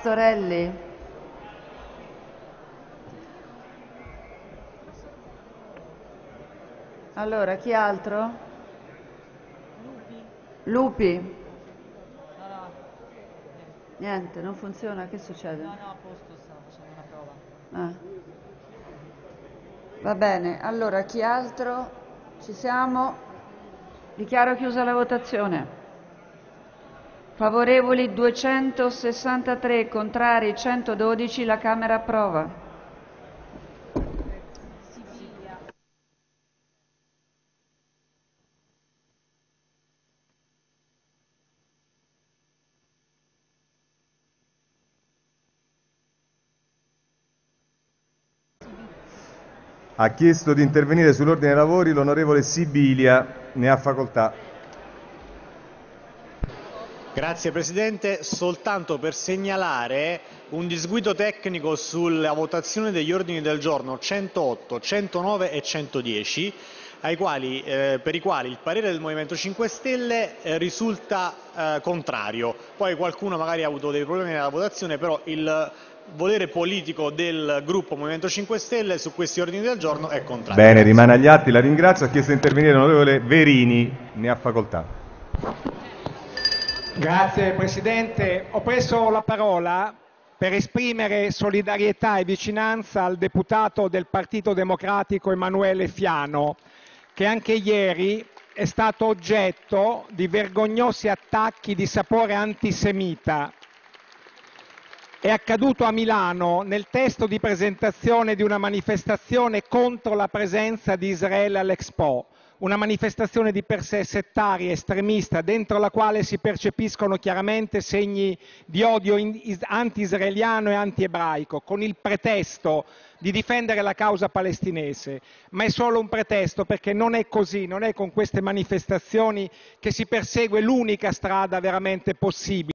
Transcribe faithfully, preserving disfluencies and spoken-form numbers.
Storelli. Allora, chi altro? Lupi. Lupi. No, no. Niente, non funziona, che succede? No, no, a posto, stavo facendo una prova. Ah. Va bene, allora chi altro? Ci siamo? Dichiaro chiusa la votazione. Favorevoli duecentosessantatré, contrari centododici, la Camera approva. Ha chiesto di intervenire sull'ordine dei lavori l'onorevole Sibilia, ne ha facoltà. Grazie Presidente, soltanto per segnalare un disguido tecnico sulla votazione degli ordini del giorno centootto, centonove e centodieci, ai quali, eh, per i quali il parere del Movimento cinque Stelle eh, risulta eh, contrario. Poi qualcuno magari ha avuto dei problemi nella votazione, però il volere politico del gruppo Movimento cinque Stelle su questi ordini del giorno è contrario. Bene, rimane agli atti, la ringrazio. Ha chiesto di intervenire l'onorevole Verini, ne ha facoltà. Grazie Presidente, ho preso la parola per esprimere solidarietà e vicinanza al deputato del Partito Democratico Emanuele Fiano, che anche ieri è stato oggetto di vergognosi attacchi di sapore antisemita. È accaduto a Milano nel testo di presentazione di una manifestazione contro la presenza di Israele all'Expo, una manifestazione di per sé settaria, estremista, dentro la quale si percepiscono chiaramente segni di odio anti-israeliano e anti-ebraico, con il pretesto di difendere la causa palestinese. Ma è solo un pretesto, perché non è così, non è con queste manifestazioni che si persegue l'unica strada veramente possibile.